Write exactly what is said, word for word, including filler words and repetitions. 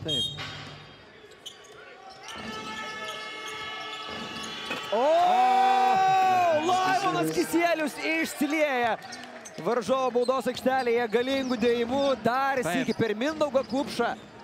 Taip. O, Laimonas Kisielius išsilieja varžovo baudos aikštelėje galingų dėjimų, dar sykį per Mindaugą Kupšą.